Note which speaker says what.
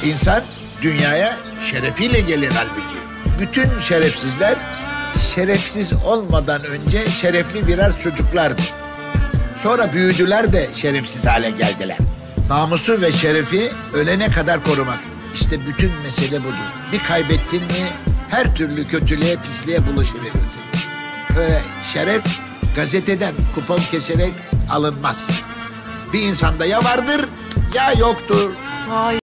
Speaker 1: İnsan dünyaya şerefiyle gelir halbuki. Bütün şerefsizler şerefsiz olmadan önce şerefli birer çocuklardı. Sonra büyüdüler de şerefsiz hale geldiler. Namusu ve şerefi ölene kadar korumak. İşte bütün mesele budur. Bir kaybettin mi her türlü kötülüğe, pisliğe bulaşıverirsin. Öyle şeref gazeteden kupon keserek alınmaz. Bir insanda ya vardır ya yoktur.
Speaker 2: Vay.